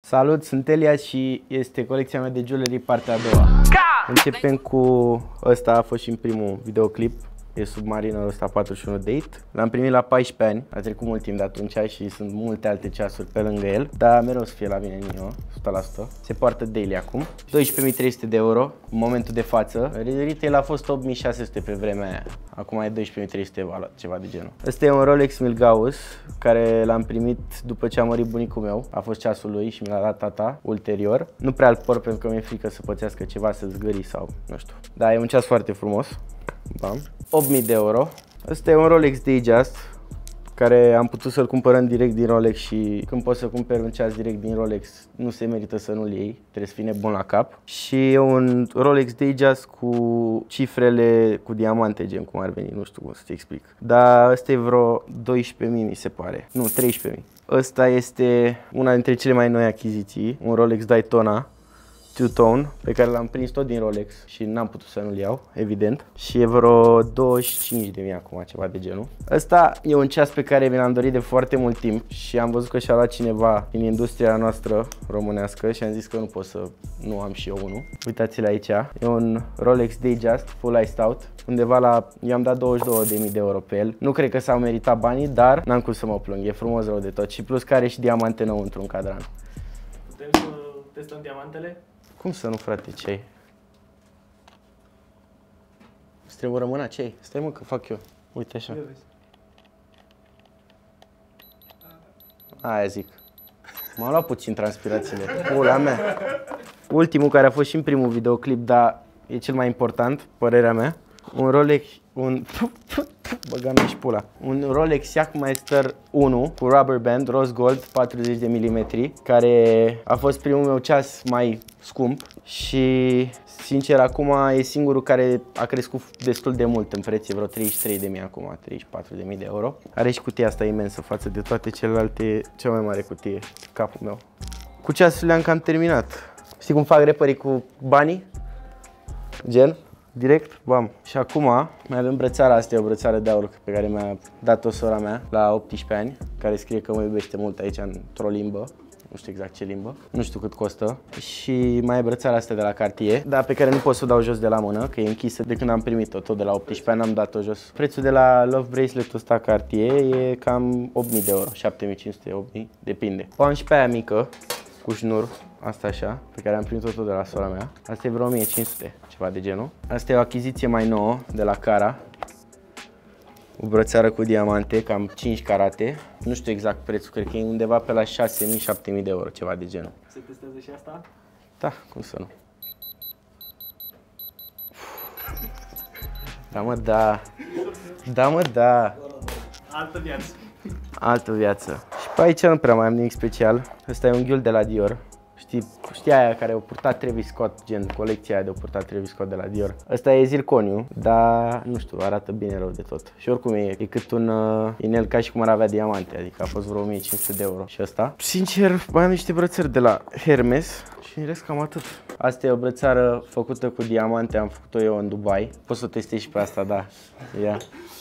Salut, sunt Elia și este colecția mea de jewelry partea a doua. Începem cu ăsta, a fost și în primul videoclip. E Submarinul ăsta 41 Date. L-am primit la 14 ani, a trecut mult timp de atunci și sunt multe alte ceasuri pe lângă el. Dar mereu să fie la mine în eu, 100%. Se poartă daily acum. 12.300 de euro în momentul de față. Retail a fost 8.600 pe vremea aia. Acum e 12.300, ceva de genul. Ăsta e un Rolex Milgauss care l-am primit după ce a murit bunicul meu. A fost ceasul lui și mi l-a dat tata ulterior. Nu prea îl port pentru că mi-e frică să pățească ceva, să zgâri sau nu știu. Dar e un ceas foarte frumos. Bam. 8.000 de euro. Ăsta e un Rolex Datejust care am putut să-l cumpărăm direct din Rolex și când poți să cumperi un ceas direct din Rolex nu se merită să nu-l iei, trebuie să fii nebun la cap. Și e un Rolex Datejust cu cifrele cu diamante, gen cum ar veni, nu știu cum să-ți explic. Dar ăsta e vreo 12.000 mi se pare, nu 13.000. Ăsta este una dintre cele mai noi achiziții, un Rolex Daytona Two-Tone, pe care l-am prins tot din Rolex și n-am putut să nu-l iau, evident. Și e vreo 25.000 acum, ceva de genul. Ăsta e un ceas pe care mi l-am dorit de foarte mult timp și am văzut că și-a luat cineva din industria noastră românească și am zis că nu pot să nu am și eu unul. Uitați-l aici, e un Rolex Datejust Full Iced Out. Undeva la, i-am dat 22.000 de euro pe el. Nu cred că s-au meritat banii, dar n-am cum să mă plâng, e frumos rău de tot. Și plus că are și diamante înăuntru în cadran. Putem să testăm diamantele? Cum să nu, frate, ce ai? Îți trebuie rămâna, ce ai? Stai mă că fac eu. Uite așa. Aia zic. M-am luat puțin transpirațiile. Pula mea. Ultimul care a fost și în primul videoclip, dar e cel mai important, părerea mea. Un Rolex, băga-mi și pula. Un Rolex Jackmeister 1 cu rubber band, rose gold, 40 de mm, care a fost primul meu ceas mai scump și sincer acum e singurul care a crescut destul de mult în preț, e vreo 33.000 acum, 34.000 de euro. Are și cutia asta imensă față de toate celelalte, cea mai mare cutie, capul meu. Cu ceasurile am cam terminat. Știi cum fac rapperii cu banii? Gen? Direct, bam. Și acum mai avem brățara asta, e o brățară de aur pe care mi-a dat-o sora mea la 18 ani, care scrie că mă iubește mult aici într-o limbă, nu știu exact ce limbă, nu știu cât costă. Și mai e brățara asta de la Cartier, dar pe care nu pot să o dau jos de la mână, că e închisă de când am primit-o, tot de la 18 ani am dat-o jos. Prețul de la Love Bracelet-ul ăsta Cartier e cam 8.000 de euro, 7.500, 8.000, depinde. O am și pe aia mică, cu șnur, asta așa, pe care am primit-o tot de la sora mea. Asta e vreo 1.500, ceva de genul. Asta e o achiziție mai nouă, de la Cara. O brățară cu diamante, cam 5 carate. Nu știu exact prețul, cred că e undeva pe la 6.000-7.000 de euro, ceva de genul. Se testează și asta? Da, cum să nu. Da mă, da. Da mă, da. Altă viață. Altă viață. Și pe aici nu prea mai am nimic special. Ăsta e un ghiul de la Dior. Știi aia care o purtat Travis Scott, gen colecția aia de o purtat Travis Scott de la Dior. Ăsta e zirconiu, dar nu știu, arată bine rău de tot. Și oricum e cât un inel ca și cum ar avea diamante, adică a fost vreo 1.500 de euro. Și ăsta. Sincer, mai am niște brățări de la Hermes și în rest cam atât. Asta e o brățară făcută cu diamante, am făcut-o eu în Dubai. Poți să o testezi și pe asta, da. Ia.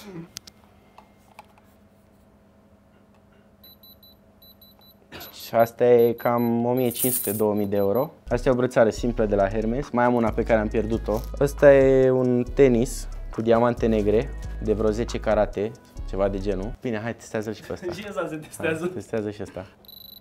Și asta e cam 1.500-2.000 de euro. Asta e o brățară simplă de la Hermes. Mai am una pe care am pierdut-o. Ăsta e un tenis cu diamante negre de vreo 10 carate, ceva de genul. Bine, hai, testează-l și pe ăsta. Și ăsta se testează. Hai, testează și ăsta.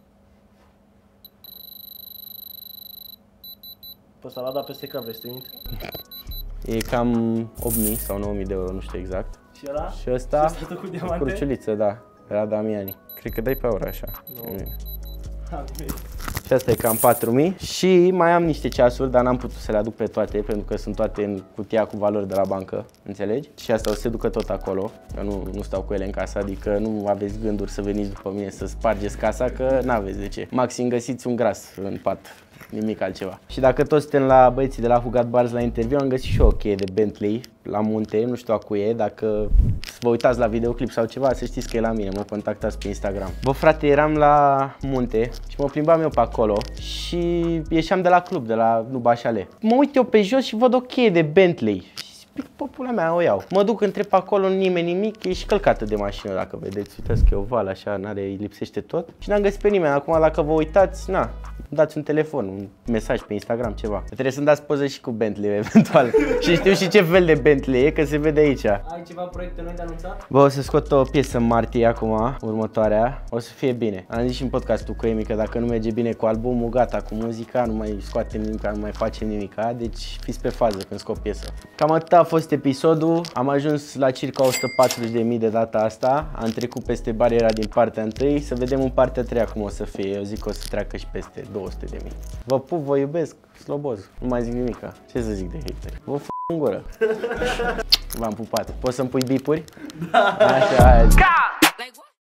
Pe ăsta l-a dat peste cap, vezi, mint? E cam 8.000 sau 9.000 de euro, nu știu exact. Și ăla? Și ăsta, cu diamante? cruciuliță, da, era Damiani. Cred că dai pe aur așa. No. Și asta e cam 4.000 și mai am niște ceasuri, dar n-am putut să le aduc pe toate pentru că sunt toate în cutia cu valori de la bancă, înțelegi? Și asta o să se ducă tot acolo, că nu stau cu ele în casă, adică nu aveți gânduri să veniți după mine să spargeți casa, că n-aveți de ce. Maxim găsiți un gras în pat, nimic altceva. Și dacă toți suntem la băieții de la Hugat Bars la interviu, am găsit și eu o cheie de Bentley la munte, nu știu a cui e, dacă vă uitați la videoclip sau ceva, să știți că e la mine, mă contactați pe Instagram. Bă, frate, eram la munte și mă plimbam eu pe acolo și ieșeam de la club, de la Nubașale. Mă uit eu pe jos și văd o cheie de Bentley. Pula mea, o iau. Mă duc, întreb acolo, nimeni nimic, e și călcată de mașină, dacă vedeți. Uitați că e oval, așa, n-are, lipsește tot. Și n-am găsit pe nimeni. Acum, dacă vă uitați, na, dați un telefon, un mesaj pe Instagram, ceva. Trebuie să-mi dați poză și cu Bentley, eventual. Și știu și ce fel de Bentley e, că se vede aici. Ai ceva proiecte noi de anunțat? Bă, o să scot o piesă în martie acum, următoarea. O să fie bine. Am zis și în podcastul cu Emi că dacă nu merge bine cu albumul, gata, cu muzica, nu mai scoatem nimic, nu mai facem nimica. Deci fiți pe fază când scot piesă. Cam atât a fost episodul. Am ajuns la circa 140.000 de data asta. Am trecut peste bariera din partea 1. Să vedem în partea 3 cum o să fie. Eu zic că o să treacă și peste 200.000. Vă pup, vă iubesc, sloboz. Nu mai zic nimica. Ce să zic de hateri? Vă f*** în gură. V-am pupat. Poți să-mi pui bipuri? Da. Așa, azi.